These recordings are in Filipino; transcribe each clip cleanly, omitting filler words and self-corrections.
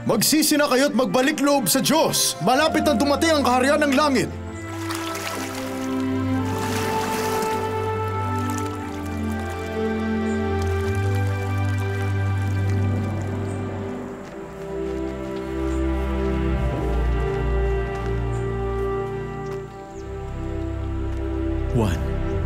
Magsisi na kayo at magbalik loob sa Diyos. Malapit na dumating ang kaharian ng langit. Juan.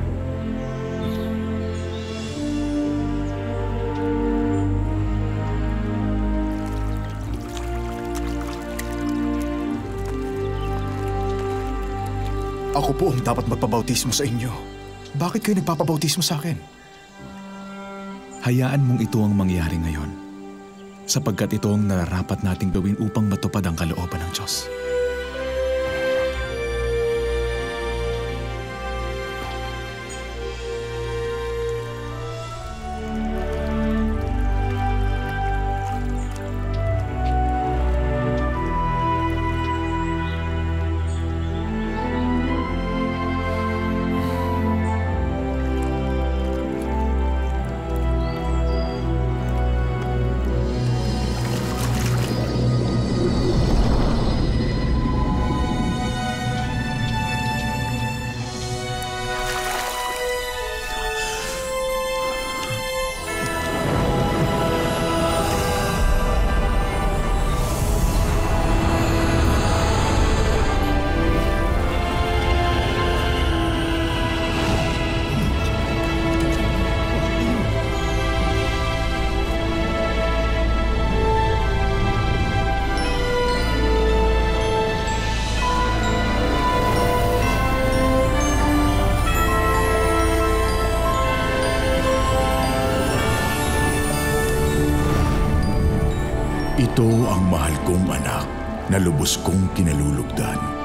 Ako po ang dapat magpabautismo sa inyo. Bakit kayo nagpapabautismo sa akin? Hayaan mong ito ang mangyari ngayon, sapagkat ito ang nararapat nating gawin upang matupad ang kalooban ng Diyos. Ito ang mahal kong anak na lubos kong kinalulugdan.